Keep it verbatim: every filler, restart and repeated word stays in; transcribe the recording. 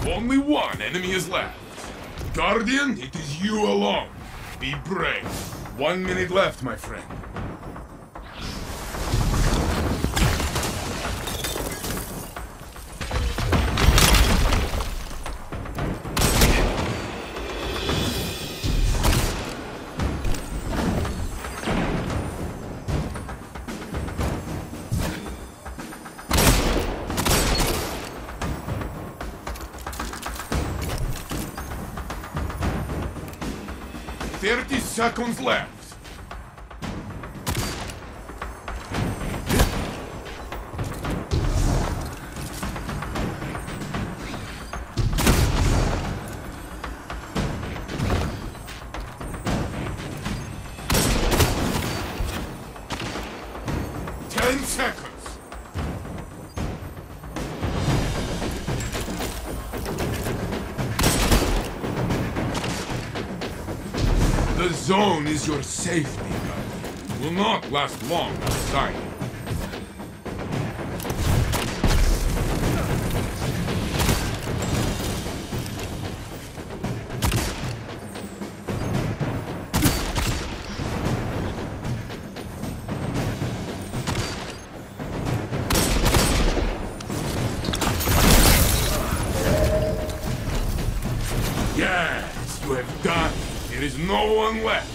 Only one enemy is left. Guardian, it is you alone. Be brave. One minute left, my friend. Thirty seconds left. Ten seconds. The zone is your safety, Guardian. Will not last long outside. Yes, you have done it. There is no one left.